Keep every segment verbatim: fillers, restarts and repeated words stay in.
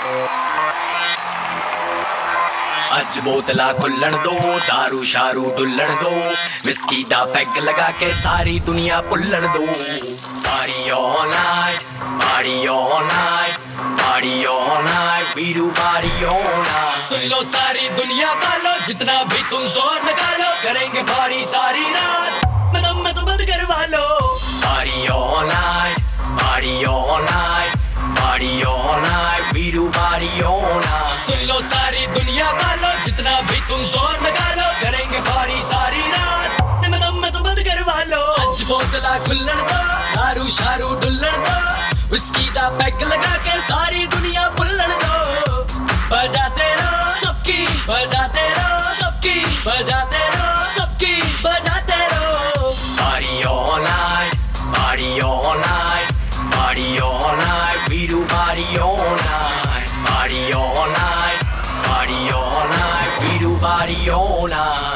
अज बोतला खुल्लन दो, दारू शारू डुल्लन दो, विस्की दा पैग लगा के सारी दुनिया पुल्लन दो। Party all night, party all night, party all night, we do party all night. सुन लो सारी दुनिया वालों, जितना भी तुम शोर निकालो, करेंगे पार्टी सारी रात, मतलब मैं तो बंद करवा लो। Party all night, party all night, party all night, we do party all night. सुन लो सारी दुनिया वालों, जितना भी तुम शोर निकालो, करेंगे पार्टी सारी रात, मतलब मैं तो बंद करवा लो। अज बोतला खुल्लन दो, दारू शारू डुल्लन दो, विस्की दा पैग लगा के सारी दुनिया पुल्लन दो। बजाते रहो सबकी, बजाते रहो सबकी, बजाते रहो सबकी, बजाते रहो। Party all night, party all night, party all night, we do party all night. Party all night, party all night, we do party all night.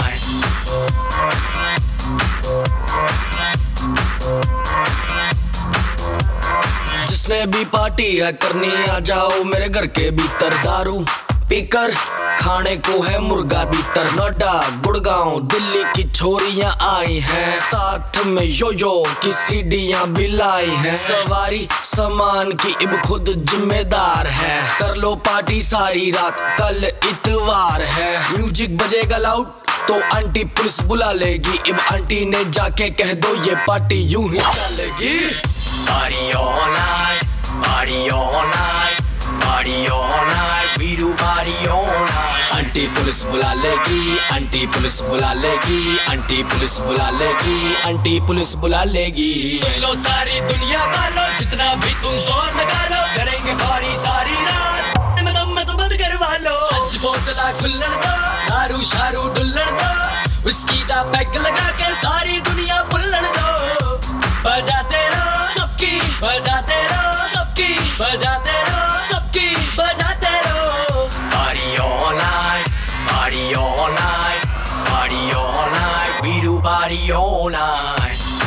जिसने भी पार्टी है करनी, आ जाओ मेरे घर के भीतर। दारू पीकर खाने को है मुर्गा भीतर। नोएडा गुड़गांव दिल्ली की छोरियां आई हैं, साथ में यो यो की सीढ़ियां भी लाई हैं। सवारी सामान की इब खुद जिम्मेदार है, कर लो पार्टी सारी रात, कल इतवार है। म्यूजिक बजेगा लाउड तो आंटी पुलिस बुला लेगी, इब आंटी ने जाके कह दो ये पार्टी यूं ही चलेगी। Party all night, party all night, party all night, we do party all night. Aunty police बुला लेगी, आंटी पुलिस बुला लेगी, आंटी पुलिस बुला लेगी, आंटी पुलिस बुला लेगी। सुन लो सारी दुनिया वालों, जितना भी तुम शोर निकालो, करेंगे पार्टी सारी रात, मतलब मैं तो बंद करवा लो। अज बोतला खुल्लन दो, दारू शारू डुल्लन दो, विस्की दा पैग लगा के सारी दुनिया पुल्लन दो। बजाते रहो सबकी, बजाते रहो सबकी, बजाते रहो सबकी, बजाते रहो। Party all night, party all night, party all night, we do party all night.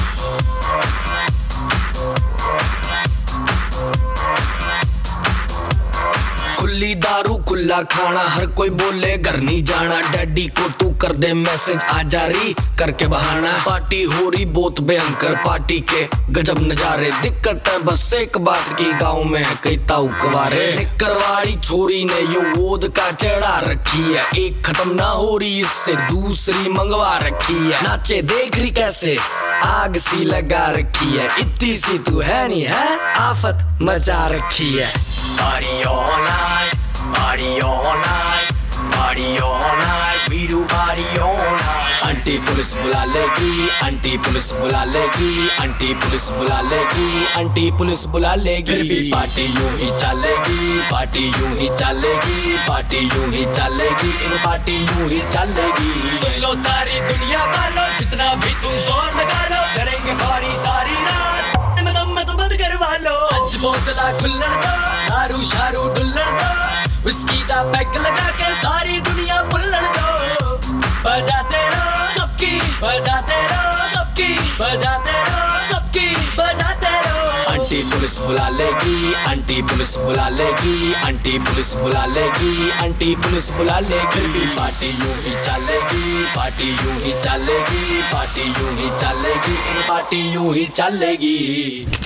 खुली दारू खुला खाना, हर कोई बोले घर नहीं जाना। डैडी को तू कर दे मैसेज, आ जारी करके बहाना। पार्टी हो रही बहुत भयंकर, पार्टी के गजब नजारे। दिक्कत है बस एक बात की, गांव में है कई ताऊ कवारे। निकरवाड़ी छोरी ने यो वोद का चढ़ा रखी है, एक खत्म ना हो रही इससे दूसरी मंगवा रखी है। नाचे देख रही कैसे आग सी लगा रखी है, इतनी सी तू है नहीं है, आफत मचा रखी है। Party all night, party all night, party all night, we do party all night. Aunty police बुला लेगी, आंटी पुलिस बुला लेगी, आंटी पुलिस बुला लेगी, आंटी पुलिस बुला लेगी। फिर भी पार्टी यूं ही चलेगी, पार्टी यूं ही चलेगी, पार्टी यूं ही चलेगी, इन पार्टी यूं ही चलेगी। सुन लो सारी दुनिया वालों, जितना भी तुम शोर निकालो, करेंगे पार्टी सारी रात, मतलब मैं तो बंद करवा लो। अज बोतला खुल्लन दो, दारू शारू डुल्लन दो, विस्की दा पैग लगा के सारी दुनिया पुल्लन दो। बजाते रहो सबकी, बजाते रहो सबकी, बजाते रहो सबकी, बजाते रहो। आंटी पुलिस बुला लेगी, आंटी पुलिस बुला लेगी, आंटी पुलिस बुला लेगी, आंटी पुलिस बुला लेगी। फिर भी पार्टी यूं ही चलेगी, पार्टी यूं ही चलेगी, पार्टी यूं ही चलेगी, पार्टी यूं ही चलेगी।